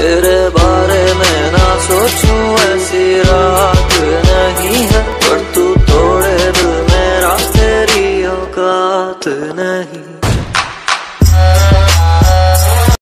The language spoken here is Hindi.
तेरे बारे में ना सोचूं ऐसी रात नहीं है, पर तू तोड़े दिल मेरा तेरी औकात नहीं।